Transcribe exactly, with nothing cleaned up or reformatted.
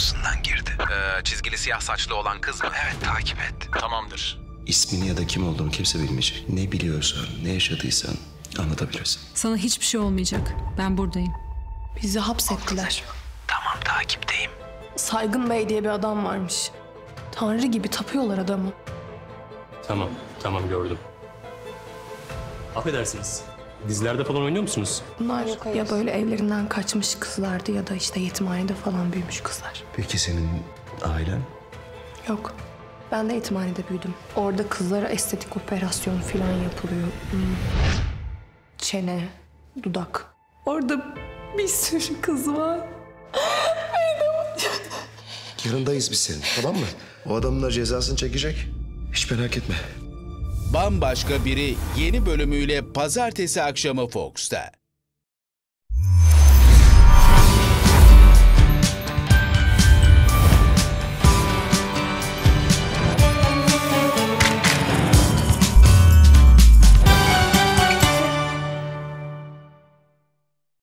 kapısından girdi. Ee, çizgili siyah saçlı olan kız mı? Evet, takip et. Tamamdır. İsmini ya da kim olduğunu kimse bilmeyecek. Ne biliyorsan, ne yaşadıysan anlatabilirsin. Sana hiçbir şey olmayacak. Ben buradayım. Bizi hapsettiler. Tamam, takipteyim. Saygın Bey diye bir adam varmış. Tanrı gibi tapıyorlar adamı. Tamam, tamam gördüm. Affedersiniz. Dizilerde falan oynuyor musunuz? Bunlar ya böyle evlerinden kaçmış kızlardı ya da işte yetimhanede falan büyümüş kızlar. Peki senin ailen? Yok. Ben de yetimhanede büyüdüm. Orada kızlara estetik operasyon falan yapılıyor. Hmm. Çene, dudak. Orada bir sürü kız var. Yanındayız biz senin, tamam mı? O adamın da cezasını çekecek. Hiç merak etme. Bambaşka Biri yeni bölümüyle pazartesi akşamı Fox'ta.